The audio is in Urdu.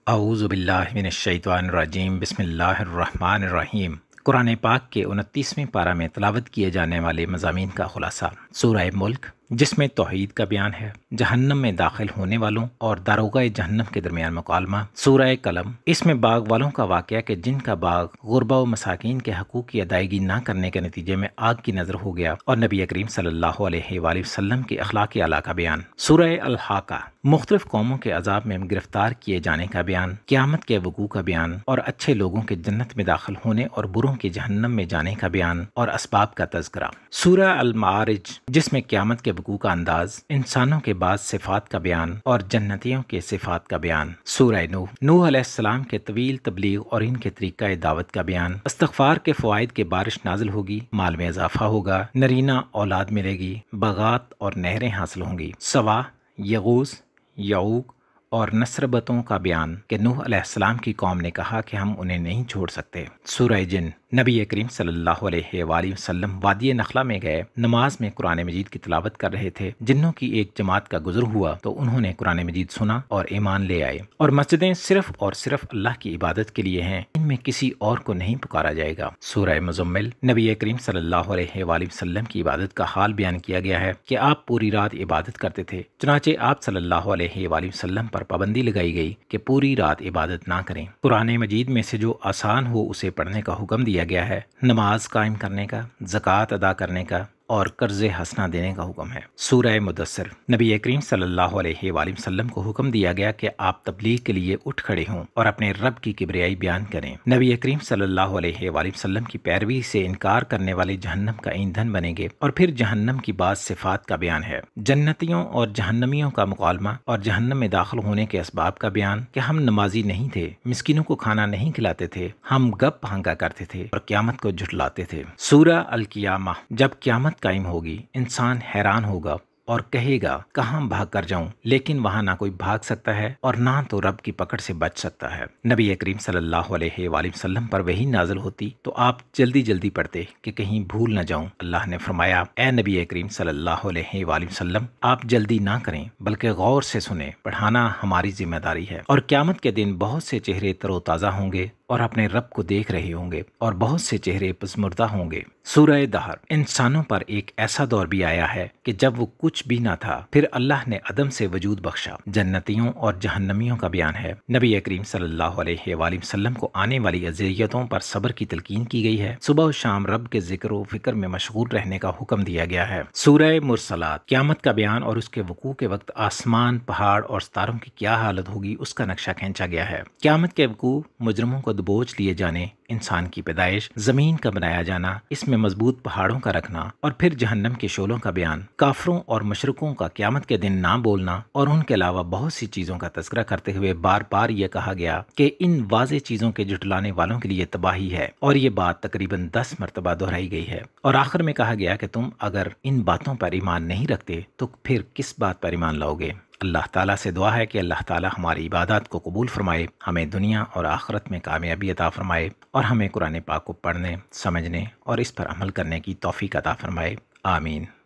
اعوذ باللہ من الشیطان الرجیم بسم اللہ الرحمن الرحیم۔ قرآن پاک کے 29ویں پارہ میں تلاوت کیے جانے والے مضامین کا خلاصہ۔ سورہ ملک، جس میں توحید کا بیان ہے، جہنم میں داخل ہونے والوں اور داروغہ جہنم کے درمیان مکالمہ۔ سورہ قلم، اس میں باغ والوں کا واقعہ کہ جن کا باغ غربا و مساکین کے حقوق کی ادائیگی نہ کرنے کے نتیجے میں آگ کی نظر ہو گیا، اور نبی کریم صلی اللہ علیہ وآلہ وسلم کی اخلاق اعلیٰ کا بیان۔ سورہ الحاقہ، مختلف قوموں کے عذاب میں گرفتار کیے جانے کا بیان، قیامت کے وقوع کا بیان، اور اچھے لوگوں کے جنت میں داخل ہونے اور بروں کے جہنم میں جانے کا بیان اور اسباب کا تذکرہ۔ سورہ المعارج، جس میں قیامت کے وقوع کا انداز، انسانوں کے بعض صفات کا بیان اور جنتیوں کے صفات کا بیان۔ سورہ نوح علیہ السلام کے طویل تبلیغ اور ان کے طریقہ دعوت کا بیان۔ استغفار کے فوائد کے بارش نازل ہوگی، مال میں اضافہ ہوگا، نرینہ اولاد ملے گی، باغات اور نہریں حاصل ہوں گی۔ سوا، یغوث، یعوق اور نصربتوں کا بیان کہ نوح علیہ السلام کی قوم نے کہا کہ ہم انہیں نہیں چھوڑ سکتے۔ سورہ جن، نبی کریم صلی اللہ علیہ وآلہ وسلم وادی نخلا میں گئے، نماز میں قرآن مجید کی تلاوت کر رہے تھے۔ جنوں کی ایک جماعت کا گزر ہوا تو انہوں نے قرآن مجید سنا اور ایمان لے آئے، اور مسجدیں صرف اور صرف اللہ کی عبادت کے لیے ہیں، ان میں کسی اور کو نہیں پکارا جائے گا۔ سورہ مزمل، نبی کریم صلی اللہ علیہ وآلہ وسلم کی عبادت کا حال بیان کیا گیا ہے کہ آپ پوری رات عبادت کرتے تھے، چنانچہ آپ صلی اللہ علیہ وآلہ وسلم پر پابندی لگائی گئی کہ پوری رات عبادت نہ کریں۔ قرآن مجید میں سے جو آسان ہو اسے پڑھنے کا حکم دیا گیا ہے، نماز قائم کرنے کا، زکوٰۃ ادا کرنے کا اور قرض حسنہ دینے کا حکم ہے۔ سورہ مدثر، نبی کریم صلی اللہ علیہ وآلہ وسلم کو حکم دیا گیا کہ آپ تبلیغ کے لیے اٹھ کھڑے ہوں اور اپنے رب کی کبریائی بیان کریں۔ نبی کریم صلی اللہ علیہ وآلہ وسلم کی پیروی سے انکار کرنے والے جہنم کا ایندھن بنیں گے، اور پھر جہنم کی بعض صفات کا بیان ہے، جنتیوں اور جہنمیوں کا مکالمہ اور جہنم میں داخل ہونے کے اسباب کا بیان کہ ہم نمازی نہیں تھے، مسکینوں کو کھانا نہیں کھلاتے تھے، ہم گپ ہنگا کرتے تھے اور قیامت کو جھٹلاتے تھے۔ سورہ القیامہ، جب قیامت قائم ہوگی، انسان حیران ہوگا اور کہے گا کہاں بھاگ کر جاؤں، لیکن وہاں نہ کوئی بھاگ سکتا ہے اور نہ تو رب کی پکڑ سے بچ سکتا ہے۔ نبی کریم صلی اللہ علیہ وآلہ وسلم پر وحی نازل ہوتی تو آپ جلدی جلدی پڑھتے کہ کہیں بھول نہ جاؤں۔ اللہ نے فرمایا، اے نبی کریم صلی اللہ علیہ وآلہ وسلم، آپ جلدی نہ کریں بلکہ غور سے سنیں، پڑھانا ہماری ذمہ داری ہے۔ اور قیامت کے دن بہت سے چہرے تر و تازہ ہوں گے اور اپنے رب کو دیکھ رہے ہوں گے، اور بہت سے چہرے پسمردہ ہوں گے۔ سورہ دہر، انسانوں پر ایک ایسا دور بھی آیا ہے کہ جب وہ کچھ بھی نہ تھا، پھر اللہ نے عدم سے وجود بخشا۔ جنتیوں اور جہنمیوں کا بیان ہے۔ نبی کریم صلی اللہ علیہ وآلہ وسلم کو آنے والی اذیتوں پر صبر کی تلقین کی گئی ہے۔ صبح و شام رب کے ذکر و فکر میں مشغول رہنے کا حکم دیا گیا ہے۔ سورہ مرسلات، قیامت کا بیان اور اس کے وقوع کے وقت آسمان، پہاڑ اور ستاروں کی کیا حالت ہوگی اس کا نقشہ کھینچا گیا ہے۔ قیامت کے وقوع، مجرموں کو بوجھ لیے جانے، انسان کی پیدائش، زمین کا بنایا جانا، اس میں مضبوط پہاڑوں کا رکھنا، اور پھر جہنم کے شعلوں کا بیان، کافروں اور مشرکوں کا قیامت کے دن نہ بولنا، اور ان کے علاوہ بہت سی چیزوں کا تذکرہ کرتے ہوئے بار بار یہ کہا گیا کہ ان واضح چیزوں کے جھٹلانے والوں کے لیے تباہی ہے، اور یہ بات تقریباً 10 مرتبہ دہرائی گئی ہے، اور آخر میں کہا گیا کہ تم اگر ان باتوں پر ایمان نہیں رکھتے تو پھر کس بات پر ایمان لاؤ گے۔ اللہ تعالیٰ سے دعا ہے کہ اللہ تعالیٰ ہماری عبادات کو قبول فرمائے، ہمیں دنیا اور آخرت میں کامیابی عطا فرمائے، اور ہمیں قرآن پاک کو پڑھنے، سمجھنے اور اس پر عمل کرنے کی توفیق عطا فرمائے۔ آمین۔